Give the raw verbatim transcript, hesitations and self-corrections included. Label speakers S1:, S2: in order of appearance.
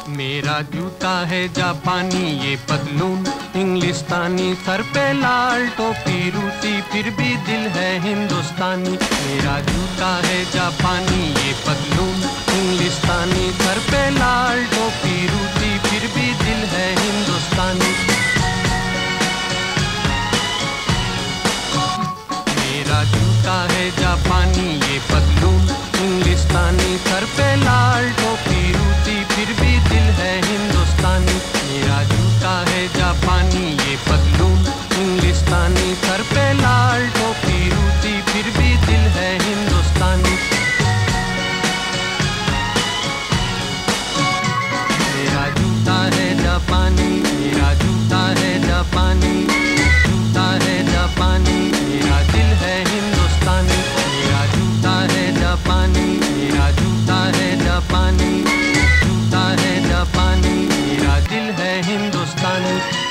S1: मेरा जूता है जापानी, ये पतलून इंग्लिस्तानी, सर पे लाल टोपी रूसी, फिर भी दिल है हिंदुस्तानी। मेरा जूता है जापानी, ये पतलून इंग्लिस्तानी, सर पे लाल टोपी रूसी, फिर भी दिल है हिंदुस्तानी। मेरा जूता है जापानी, ये पतलून इंग्लिस्तानी, सर पे लाल टोपी रूसी, फिर भी दिल है हिंदुस्तानी। मेरा जूता है जापानी, ये पतलून इंग्लिस्तानी, सर पे लाल टोपी रूसी, फिर भी दिल है हिंदुस्तानी। मेरा जूता है जापानी, मेरा जूता है जापानी, जूता है जापानी, मेरा दिल है हिंदुस्तानी। मेरा जूता है जापानी, मेरा जूता है जापानी, जूता है जापानी, मेरा दिल है हिंदुस्तानी।